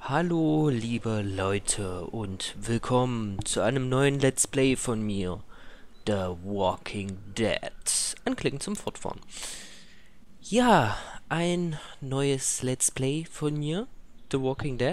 Hallo liebe Leute und willkommen zu einem neuen Let's Play von mir, The Walking Dead. Anklicken zum Fortfahren. Ja, ein neues Let's Play von mir, The Walking Dead.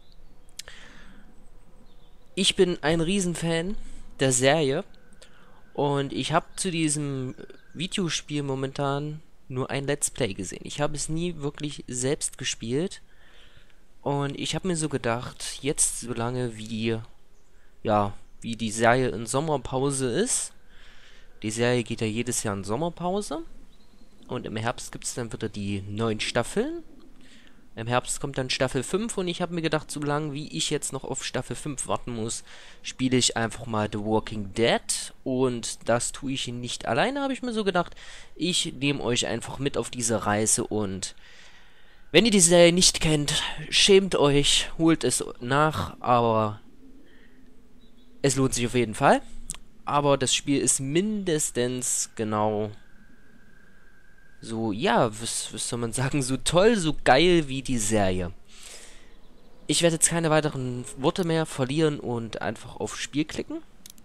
Ich bin ein Riesenfan der Serie und ich habe zu diesem Videospiel momentan nur ein Let's Play gesehen. Ich habe es nie wirklich selbst gespielt. Und ich habe mir so gedacht, jetzt solange wie die Serie in Sommerpause ist, die Serie geht ja jedes Jahr in Sommerpause und im Herbst gibt es dann wieder die neuen Staffeln. Im Herbst kommt dann Staffel 5 und ich habe mir gedacht, solange wie ich jetzt noch auf Staffel 5 warten muss, spiele ich einfach mal The Walking Dead und das tue ich nicht alleine, habe ich mir so gedacht. Ich nehme euch einfach mit auf diese Reise und wenn ihr die Serie nicht kennt, schämt euch, holt es nach, aber es lohnt sich auf jeden Fall. Aber das Spiel ist mindestens genau so, ja, was soll man sagen, so toll, so geil wie die Serie. Ich werde jetzt keine weiteren Worte mehr verlieren und einfach auf Spiel klicken.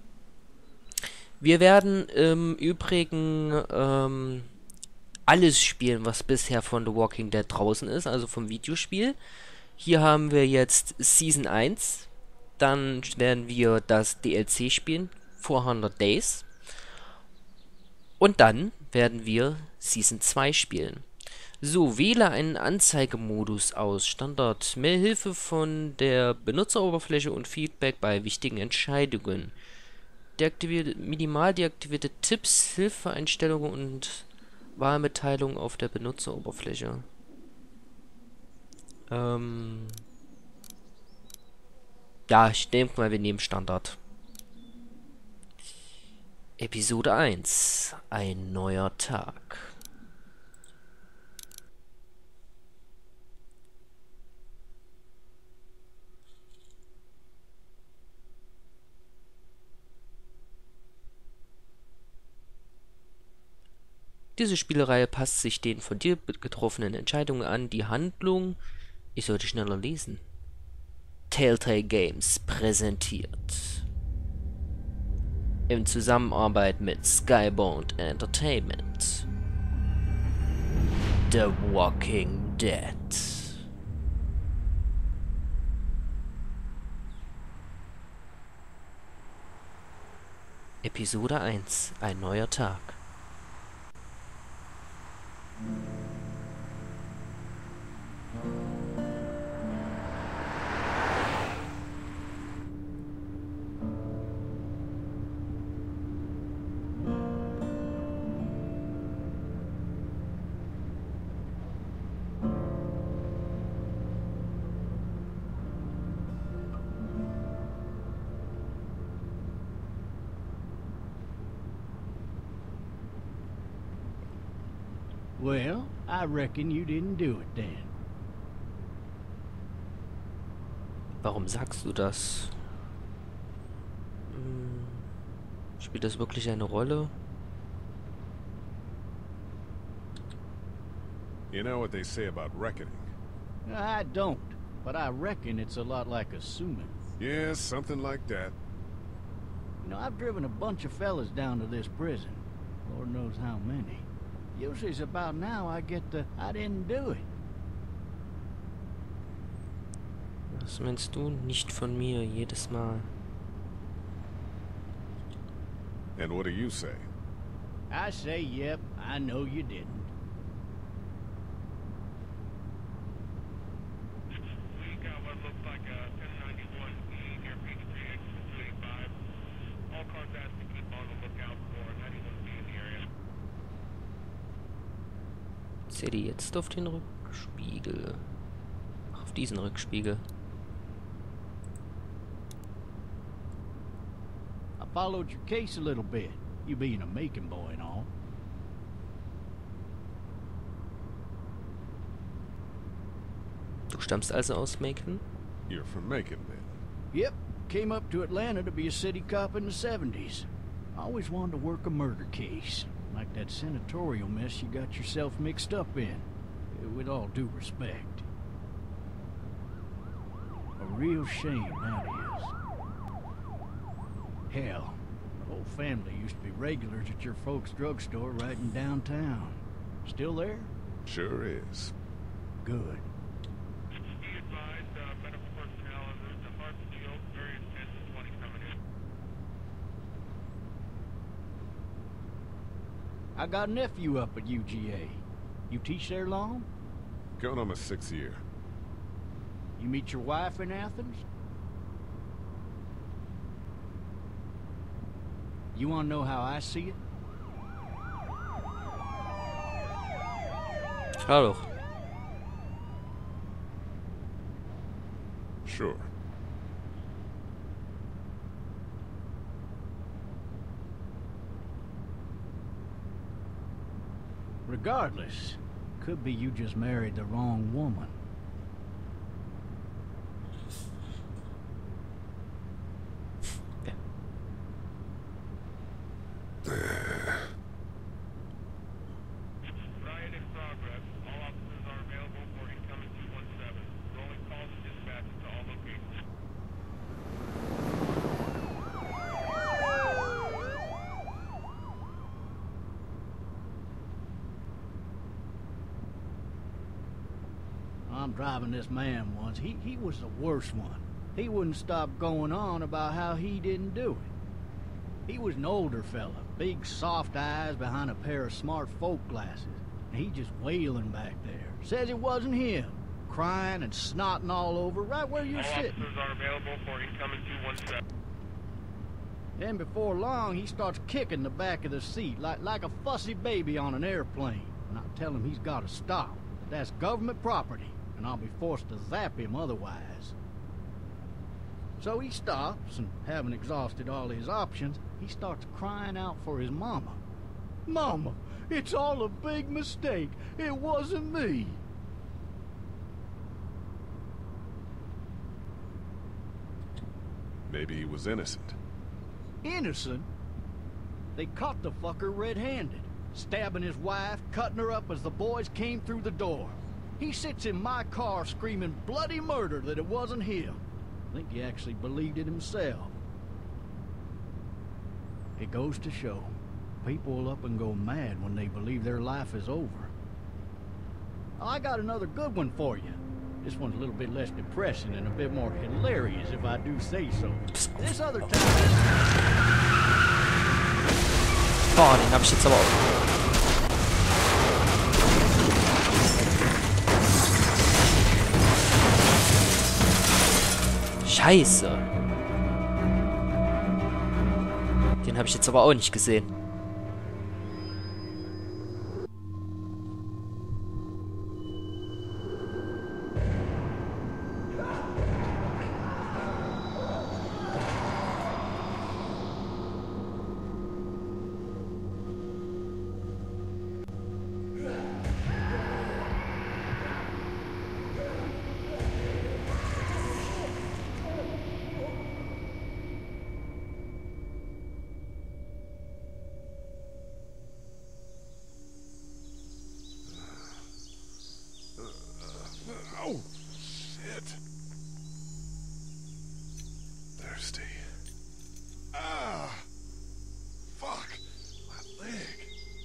Wir werden im Übrigen alles spielen, was bisher von The Walking Dead draußen ist, also vom Videospiel. Hier haben wir jetzt Season 1. Dann werden wir das DLC spielen, 400 Days. Und dann werden wir Season 2 spielen. So, wähle einen Anzeigemodus aus. Standard. Mehr Hilfe von der Benutzeroberfläche und Feedback bei wichtigen Entscheidungen. Minimal deaktivierte Tipps, Hilfeeinstellungen und Wahlmitteilungen auf der Benutzeroberfläche. Ja, ich denke mal, wir nehmen Standard. Episode 1. Ein neuer Tag. Diese Spielreihe passt sich den von dir getroffenen Entscheidungen an. Die Handlung... Ich sollte schneller lesen. Telltale Games präsentiert. In Zusammenarbeit mit Skybound Entertainment. The Walking Dead. Episode 1. Ein neuer Tag. Well, I reckon you didn't do it then. Warum sagst du das? Spielt das wirklich eine Rolle? You know what they say about reckoning? I don't, but I reckon it's a lot like assuming. Yeah, something like that. You know, I've driven a bunch of fellas down to this prison. Lord knows how many. Usually it's about now I get the, I didn't do it. Was meinst du? Nicht von mir, jedes Mal. And what do you say? I say, yep, I know you didn't. We got what looks like a 1091E near Peachtree, exit 285. All cars asked to keep on the lookout for 91B in the area. Sehe die jetzt auf den Rückspiegel. Ach, auf diesen Rückspiegel. I followed your case a little bit, you being a Macon boy and all. Du stammst also aus Macon? You're from Macon, then. Yep, came up to Atlanta to be a city cop in the 70s. I always wanted to work a murder case, like that senatorial mess you got yourself mixed up in, with all due respect. A real shame, that is. Hell, the whole family used to be regulars at your folks' drugstore right in downtown. Still there? Sure is. Good. Be advised, medical personnel en route to Hartsfield, various 10 to 20 coming in. I got a nephew up at UGA. You teach there long? Going on my 6th year. You meet your wife in Athens? You want to know how I see it? Klar doch. Sure. Regardless, could be you just married the wrong woman. Riot in progress. All officers are available for incoming 217. Rolling calls and dispatches to all locations. I'm driving this man once. He was the worst one. He wouldn't stop going on about how he didn't do it. He was an older fella, big soft eyes behind a pair of smart folk glasses. And he just wailing back there. Says it wasn't him. Crying and snotting all over right where you're All sitting. officers are available for incoming 217. Then before long, he starts kicking the back of the seat like a fussy baby on an airplane. And I tell him he's got to stop. That's government property, and I'll be forced to zap him otherwise. So he stops, and having exhausted all his options, he starts crying out for his mama. Mama, it's all a big mistake. It wasn't me. Maybe he was innocent. Innocent? They caught the fucker red-handed, stabbing his wife, cutting her up as the boys came through the door. He sits in my car screaming bloody murder that it wasn't him. I think he actually believed it himself. It goes to show, people will up and go mad when they believe their life is over. I got another good one for you. This one's a little bit less depressing and a bit more hilarious, if I do say so. This other time... Boah, den hab ich jetzt aber auch. Scheiße. Den habe ich jetzt aber auch nicht gesehen. Oh, shit. Thirsty. Ah! Fuck! My leg.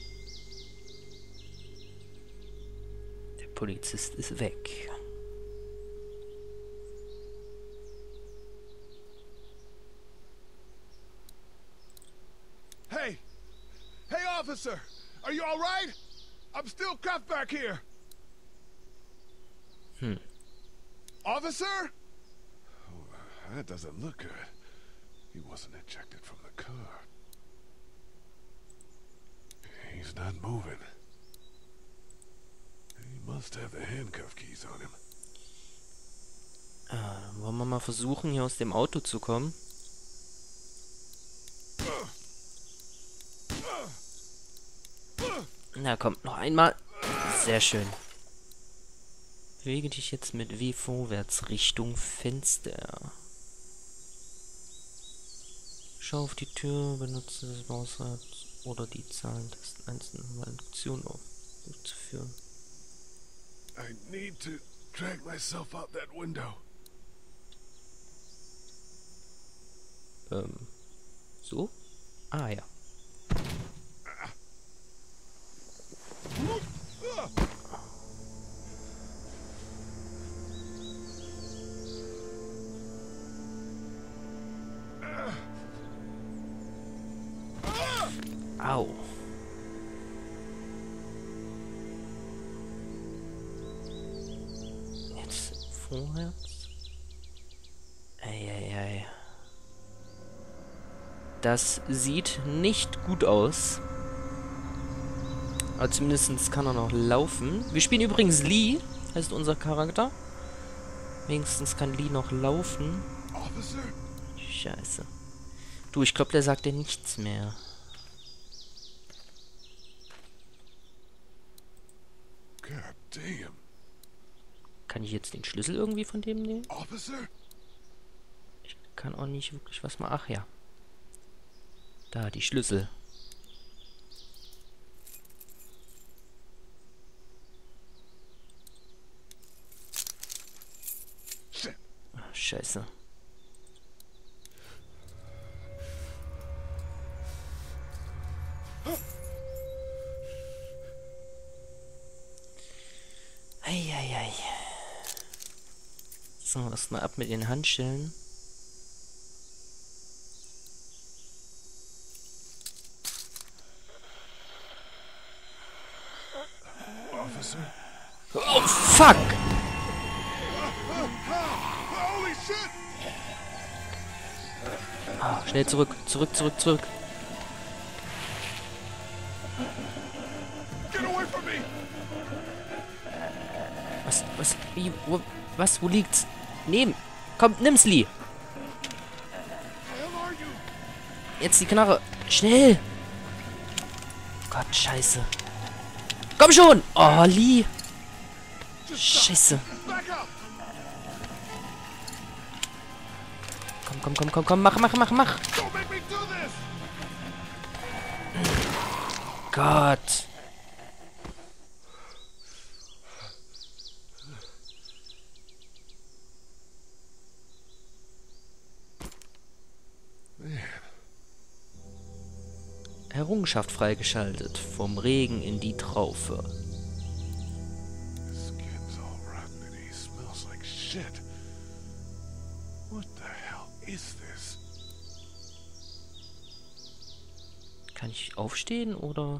Der Polizist ist weg. Hey! Hey, officer! Are you all right? I'm still cuffed back here. Officer? Oh, that doesn't look good. He wasn't ejected from the car. He's not moving. He must have the handcuff keys on him. Wollen wir mal versuchen, hier aus dem Auto zu kommen? Na, kommt noch einmal. Sehr schön. Bewege dich jetzt mit W vorwärts Richtung Fenster. Schau auf die Tür, benutze das Mausrad oder die Zahlentasten einzeln, um eine Aktion durchzuführen. I need to drag myself out that window. So? Ah, ja. Au. Jetzt vorwärts. Eieiei. Das sieht nicht gut aus. Aber zumindest kann er noch laufen. Wir spielen übrigens Lee, heißt unser Charakter. Wenigstens kann Lee noch laufen. Officer? Scheiße. Du, ich glaube, der sagt dir nichts mehr. God damn. Kann ich jetzt den Schlüssel irgendwie von dem nehmen? Officer? Ich kann auch nicht wirklich was machen. Ach ja. Da, die Schlüssel. Shit. Ach, Scheiße. Eieiei. So, erstmal ab mit den Handschellen. Officer? Oh, fuck! Holy shit! Ah, schnell zurück, zurück. Get away from me! Wo liegt's? Nehmen! Komm, nimm's, Lee! Where are you? Jetzt die Knarre! Schnell! Gott, scheiße. Komm schon! Oh, Lee! Scheiße. Back up! Komm, mach! Don't make me do this! Gott! Errungenschaft freigeschaltet. Vom Regen in die Traufe. His skin's all rotten and he smells like shit. What the hell is this? Kann ich aufstehen oder?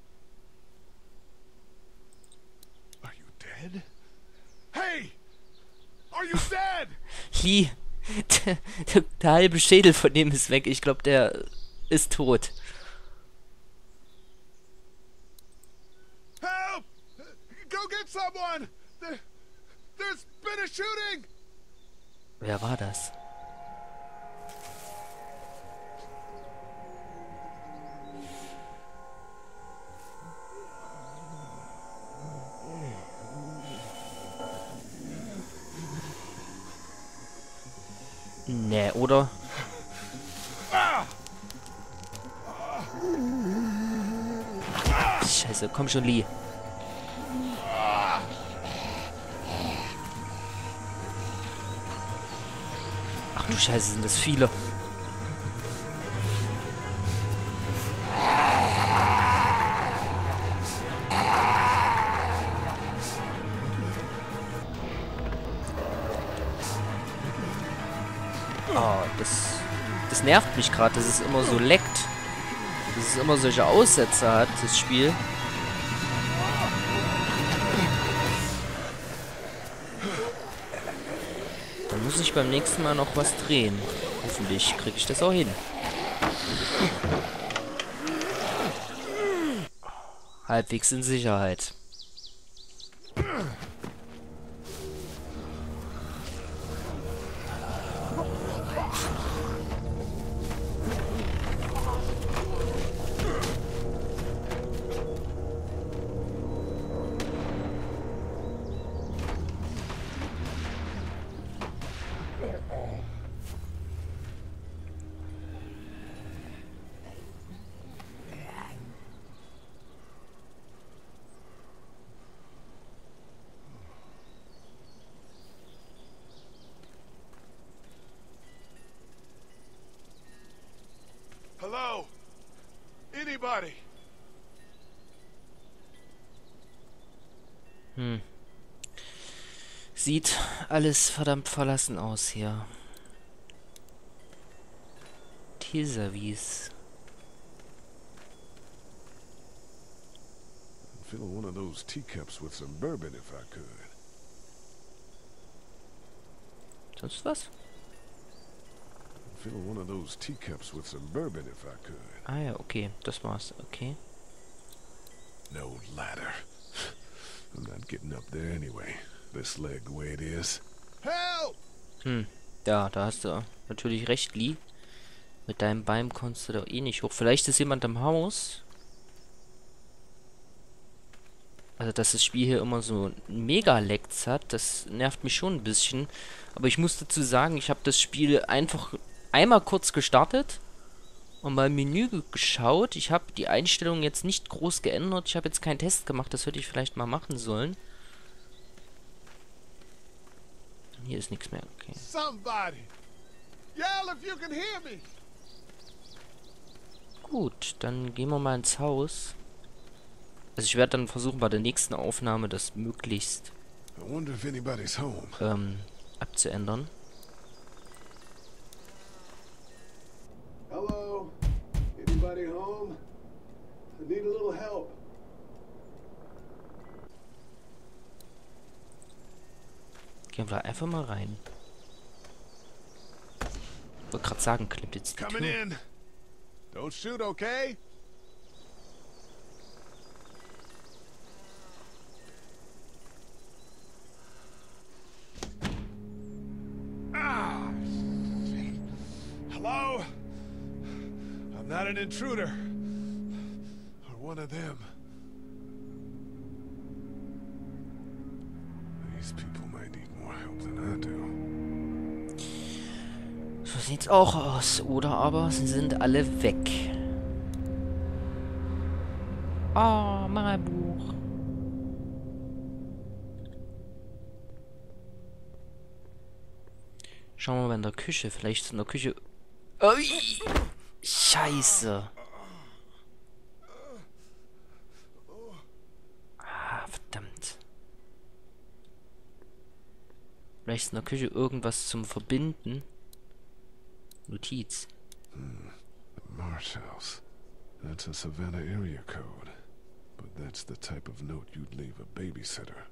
Are you dead? Hey! Are you dead? Lee! Der halbe Schädel von dem ist weg. Ich glaube, der ist tot. Help! Go get someone! There's been a shooting! Wer war das? Nee, oder? Scheiße, komm schon, Lee. Ach du Scheiße, sind das viele. Oh, das nervt mich gerade, dass es immer so leckt. Dass es immer solche Aussätze hat, das Spiel. Dann muss ich beim nächsten Mal noch was drehen. Hoffentlich kriege ich das auch hin. Halbwegs in Sicherheit. sieht alles verdammt verlassen aus hier. Teservice. Fill one of those teacups with some bourbon if I could. Sonst was? Fill one of those teacups with some bourbon if I could. Ah ja, okay. Das war's. Okay. No ladder. I'm not getting up there anyway. This leg the way it is. Help! Ja, da hast du natürlich recht, Lee. Mit deinem Bein kommst du da eh nicht hoch. Vielleicht ist jemand im Haus. Also, dass das Spiel hier immer so Mega-Lags hat, das nervt mich schon ein bisschen. Aber ich muss dazu sagen, ich habe das Spiel einfach einmal kurz gestartet und mal im Menü geschaut. Ich habe die Einstellungen jetzt nicht groß geändert. Ich habe jetzt keinen Test gemacht, das hätte ich vielleicht mal machen sollen. Hier ist nichts mehr, okay. Somebody! Yell if you can hear me! Gut, dann gehen wir mal ins Haus. Also ich werde dann versuchen, bei der nächsten Aufnahme das möglichst I wonder if anybody's home. abzuändern. Hello? Anybody home? I need a little help. Gehen wir einfach mal rein. Ich wollte gerade sagen, klemmt jetzt die Coming Tür. in. Don't shoot, okay? Ah! Shit. Hello? I'm not an intruder. Or one of them. These people might need more help than I do. So sieht's auch aus. Oder aber sie sind alle weg. Oh, Malbuch. Schauen wir mal in der Küche. Vielleicht ist in der Küche... Ui! Scheiße. Ah, verdammt. Vielleicht ist in der Küche irgendwas zum Verbinden. Notiz. The Marsh House. That's a Savannah area code. But that's the type of note you'd leave a babysitter.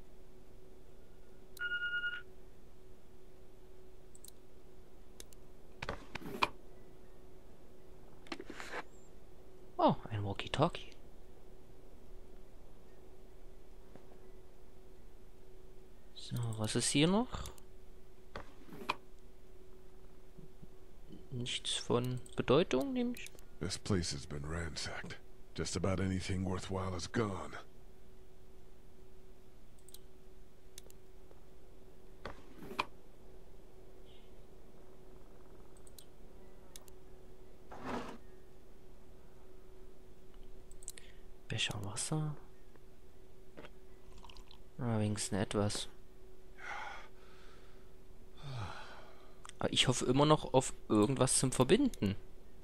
Oh, ein Walkie-Talkie. So, was ist hier noch? Nichts von Bedeutung, nehme ich. This place has been ransacked. Just about anything worthwhile is gone. Becher Wasser. Ah, wenigstens etwas. Aber ich hoffe immer noch auf irgendwas zum Verbinden.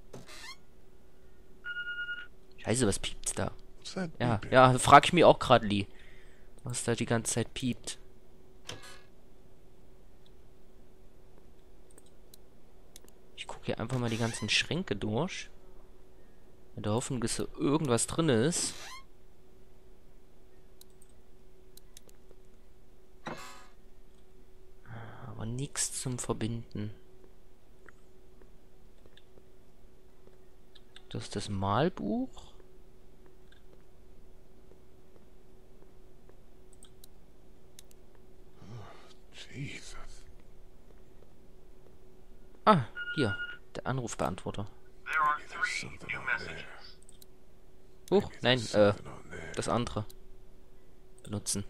Scheiße, was piept's da? What's that Ja, beeping? ja, frag ich mich auch gerade, Lee. Was da die ganze Zeit piept. Ich gucke hier einfach mal die ganzen Schränke durch. In der Hoffnung, dass da irgendwas drin ist. Aber nichts zum Verbinden. Das ist das Malbuch. Jesus. Ah, hier. Der Anrufbeantworter. There are There's 3 something new on messages. Huch, nein, There's something on there. das andere. Benutzen.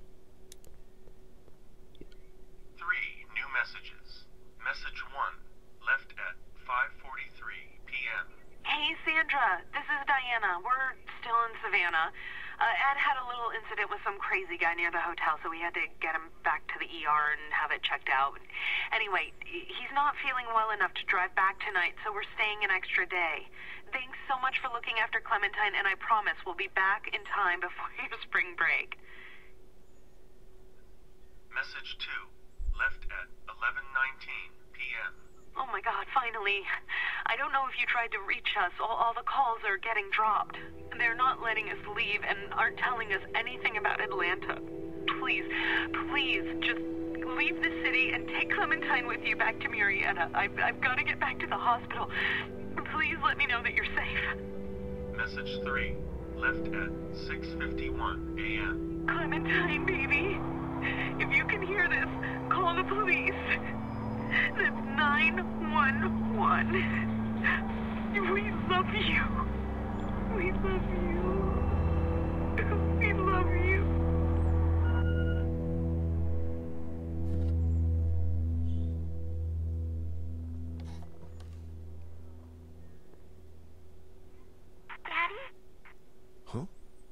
3 new messages. Message 1, left at 5:43 p.m. Hey, Sandra. This is Diana. We're still in Savannah. Ed had a little incident with some crazy guy near the hotel, so we had to get him back to the ER and have it checked out. Anyway, he's not feeling well enough to drive back tonight, so we're staying an extra day. Thanks so much for looking after Clementine, and I promise we'll be back in time before your spring break. Message 2, p.m. Oh my god, finally. I don't know if you tried to reach us. All the calls are getting dropped. They're not letting us leave and aren't telling us anything about Atlanta. Please, please, just leave the city and take Clementine with you back to Murrieta. I've got to get back to the hospital. Please let me know that you're safe. Message 3, left at 6:51 a.m. Clementine, baby. If you can hear this, call the police. That's 911. We love you. We love you. We love you. Daddy? Huh?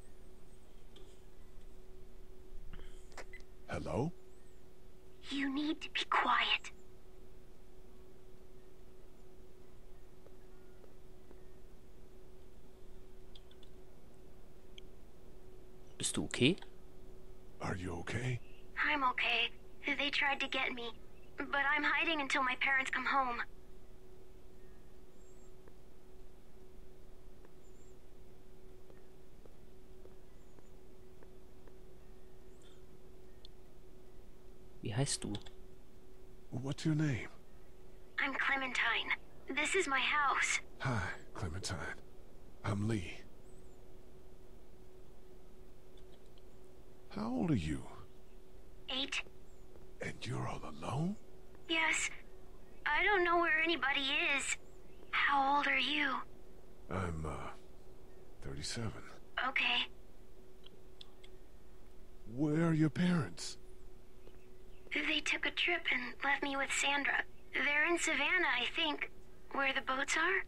Hello? You need to be quiet. Bist du okay? Are you okay? I'm okay. They tried to get me, but I'm hiding until my parents come home. Wie heißt du? What's your name? I'm Clementine. This is my house. Hi, Clementine. I'm Lee. How old are you? 8. And you're all alone? Yes. I don't know where anybody is. How old are you? I'm, 37. Okay. Where are your parents? They took a trip and left me with Sandra. They're in Savannah, I think. Where the boats are?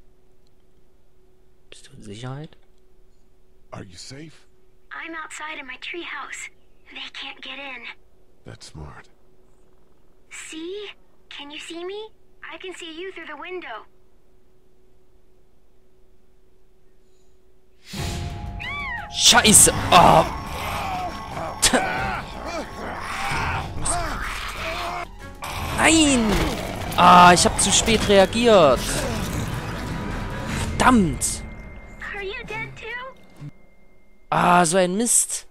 Bist du in Sicherheit? Are you safe? I'm outside in my treehouse. They can't get in. That's smart. See? Can you see me? I can see you through the window. Scheiße! Oh! Nein! Ah, ich habe zu spät reagiert. Verdammt! Are you dead too? Ah, so ein Mist.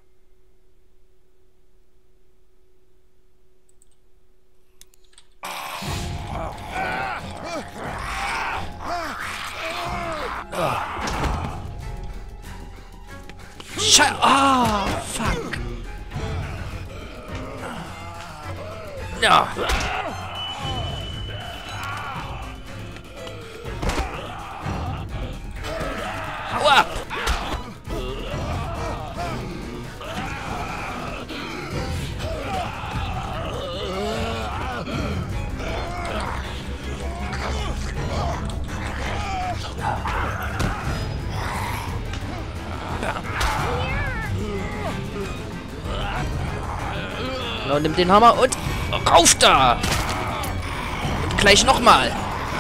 Ah, fuck. Ja. Hau ab. Genau, nimm den Hammer und rauf da! Und gleich nochmal!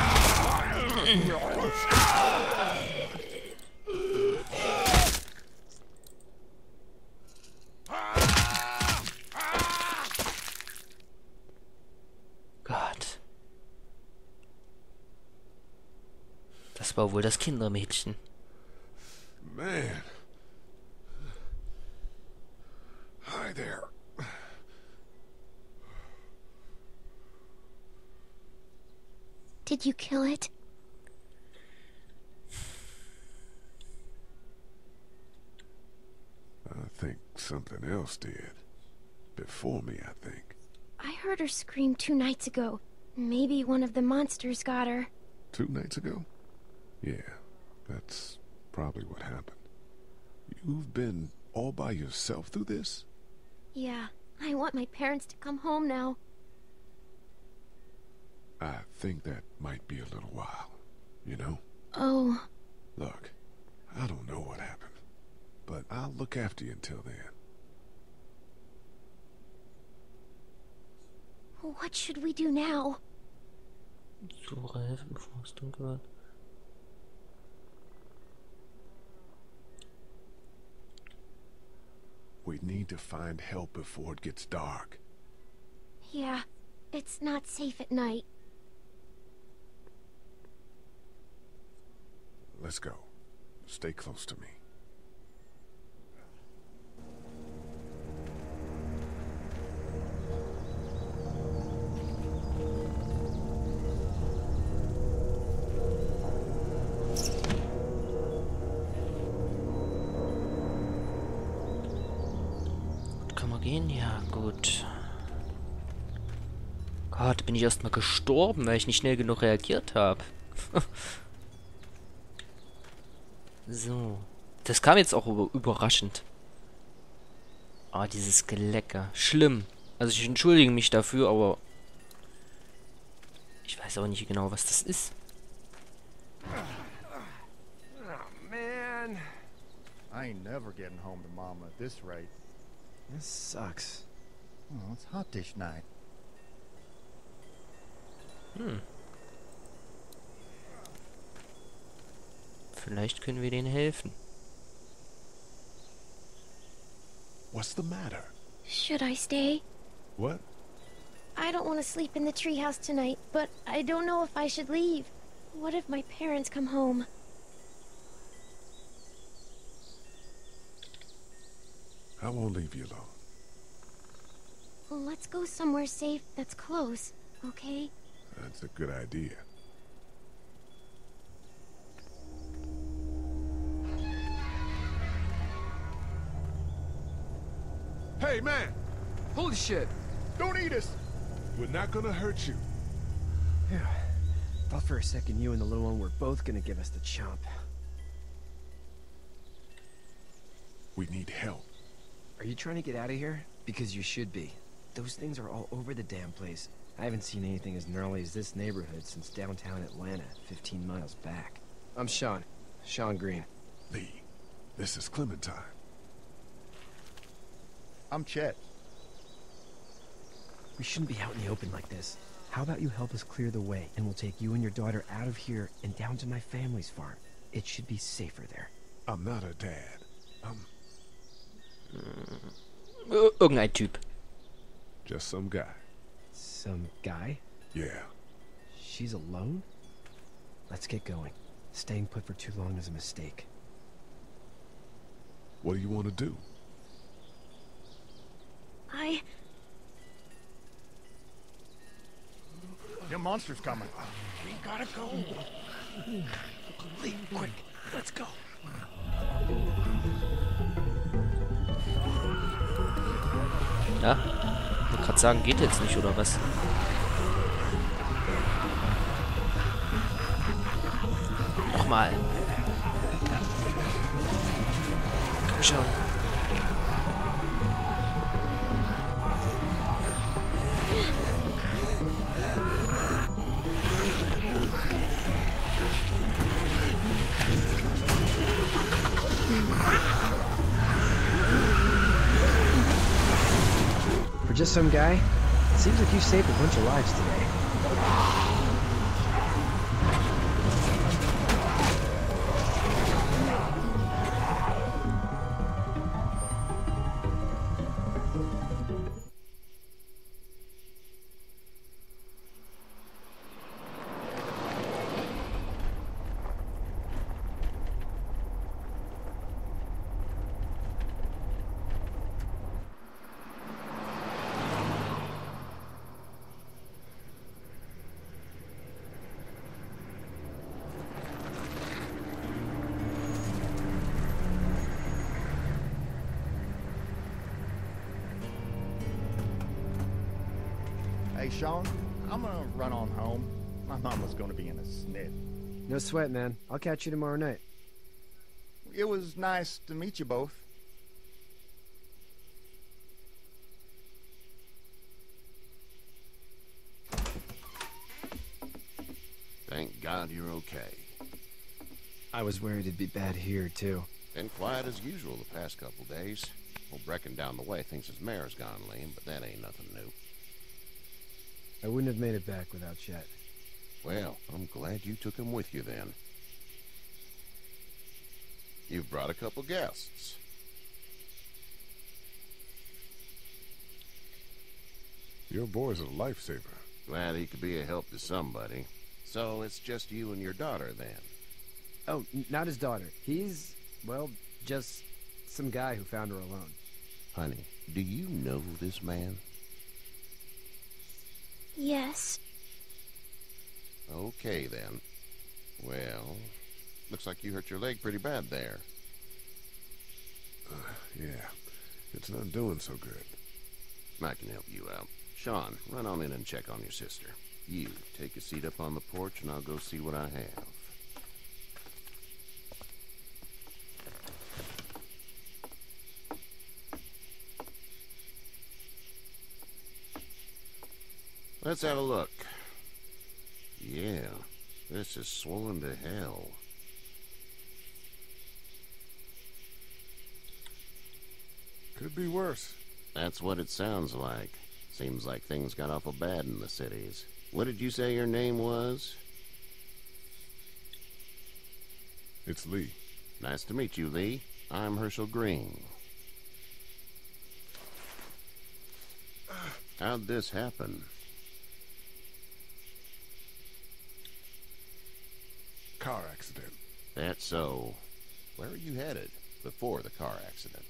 Gott. Das war wohl das Kindermädchen. Man. Hi there. Did you kill it? I think something else did. Before me, I think. I heard her scream 2 nights ago. Maybe one of the monsters got her. 2 nights ago? Yeah, that's probably what happened. You've been all by yourself through this? Yeah, I want my parents to come home now. I think that might be a little while, you know? Oh. Look, I don't know what happened, but I'll look after you until then. What should we do now? Suche helfen, bevor es dunkel wird. We need to find help before it gets dark. Yeah, it's not safe at night. Let's go. Stay close to me. Kann man gehen? Ja, gut. Gott, bin ich erstmal gestorben, weil ich nicht schnell genug reagiert habe. So. Das kam jetzt auch überraschend. Ah, dieses Gelecker. Schlimm. Also ich entschuldige mich dafür, aber ich weiß auch nicht genau, was das ist. Oh, man. I ain't never getting home to Mama at this rate. This sucks. Oh, it's hot dish night. Vielleicht können wir denen helfen. What's the matter? Should I stay? What? I don't want to sleep in the treehouse tonight, but I don't know if I should leave. What if my parents come home? I won't leave you alone. Well, let's go somewhere safe that's close, okay? That's a good idea. Hey, man! Holy shit. Don't eat us! We're not gonna hurt you. Phew. Thought for a second you and the little one were both gonna give us the chomp. We need help. Are you trying to get out of here? Because you should be. Those things are all over the damn place. I haven't seen anything as gnarly as this neighborhood since downtown Atlanta, 15 miles back. I'm Sean. Sean Green. Lee, this is Clementine. I'm Chet. We shouldn't be out in the open like this. How about you help us clear the way, and we'll take you and your daughter out of here and down to my family's farm. It should be safer there. I'm not a dad. I'm Irgendein Typ. just some guy. Some guy? Yeah. She's alone? Let's get going. Staying put for too long is a mistake. What do you want to do? Your monster's coming. We gotta go. Lee, quick, let's go. Ja? Ich wollte gerade sagen, geht jetzt nicht, oder was? Nochmal. Komm schon. For just some guy, it seems like you saved a bunch of lives today. Hey, Sean, I'm gonna run on home. My mama's gonna be in a snit. No sweat, man. I'll catch you tomorrow night. It was nice to meet you both. Thank God you're okay. I was worried it'd be bad here, too. Been quiet as usual the past couple days. Old Brecken down the way thinks his mare's gone lame, but that ain't nothing new. I wouldn't have made it back without Chet. Well, I'm glad you took him with you then. You've brought a couple guests. Your boy's a lifesaver. Glad he could be a help to somebody. So it's just you and your daughter, then? Oh, not his daughter. He's, well, just some guy who found her alone. Honey, do you know this man? Yes. Okay, then. Well, looks like you hurt your leg pretty bad there. Yeah. It's not doing so good. I can help you out. Sean, run on in and check on your sister. You, take a seat up on the porch and I'll go see what I have. Let's have a look. Yeah, this is swollen to hell. Could be worse. That's what it sounds like. Seems like things got awful bad in the cities. What did you say your name was? It's Lee. Nice to meet you, Lee. I'm Herschel Green. How'd this happen? Car accident. That's so. Where are you headed before the car accident?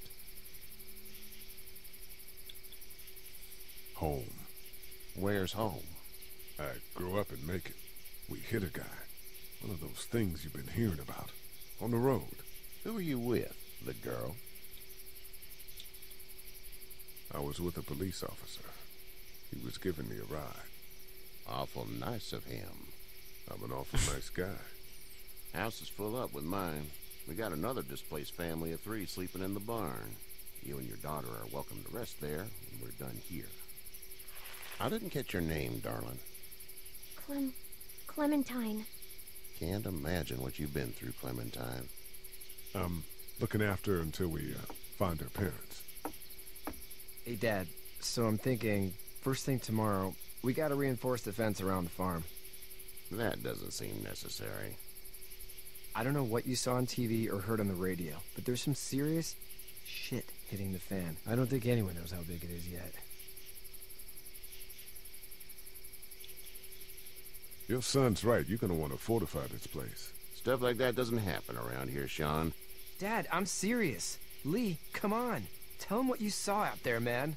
Home. Where's home? I grew up in Macon. We hit a guy. One of those things you've been hearing about. On the road. Who are you with? The girl? I was with a police officer. He was giving me a ride. Awful nice of him. I'm an awful nice guy. House is full up with mine. We got another displaced family of 3 sleeping in the barn. You and your daughter are welcome to rest there, and we're done here. I didn't catch your name, darling. Clementine. Can't imagine what you've been through, Clementine. I'm looking after her until we find her parents. Hey, Dad, so I'm thinking, first thing tomorrow, we gotta reinforce the fence around the farm. That doesn't seem necessary. I don't know what you saw on TV or heard on the radio, but there's some serious shit hitting the fan. I don't think anyone knows how big it is yet. Your son's right. You're gonna want to fortify this place. Stuff like that doesn't happen around here, Sean. Dad, I'm serious. Lee, come on. Tell him what you saw out there, man.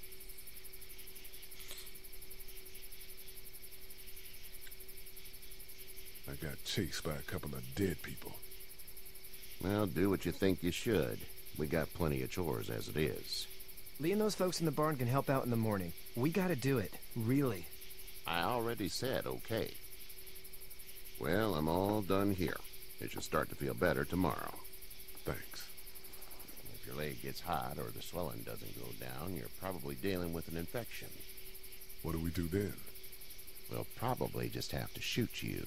I got chased by a couple of dead people. Well, do what you think you should. We got plenty of chores as it is. Lee and those folks in the barn can help out in the morning. We gotta do it. Really. I already said okay. Well, I'm all done here. It should start to feel better tomorrow. Thanks. If your leg gets hot or the swelling doesn't go down, you're probably dealing with an infection. What do we do then? We'll probably just have to shoot you.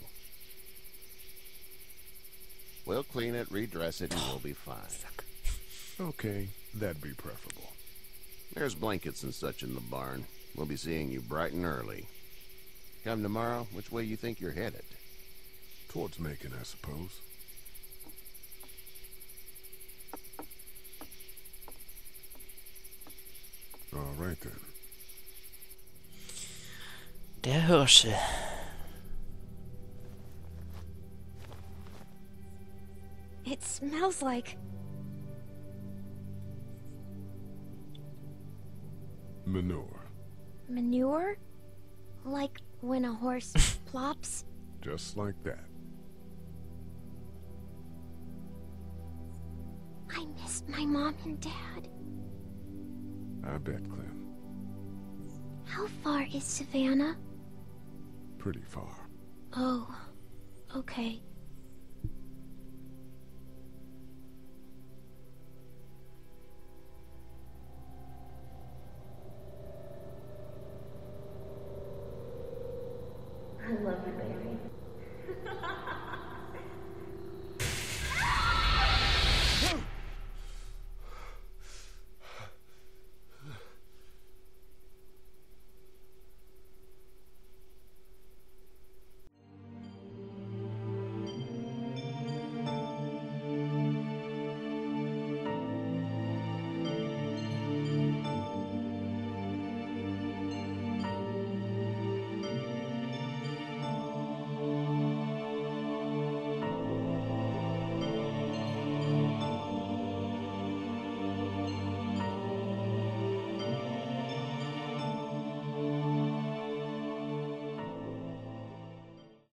We'll clean it, redress it, and we'll be fine. Okay, that'd be preferable. There's blankets and such in the barn. We'll be seeing you bright and early. Come tomorrow, which way you think you're headed? Towards Macon, I suppose. All right then. Der Hirsche. It smells like... Manure. manure? Like when a horse plops? Just like that. I missed my mom and dad. I bet, Clem. How far is Savannah? Pretty far. Oh, okay. I love you, baby.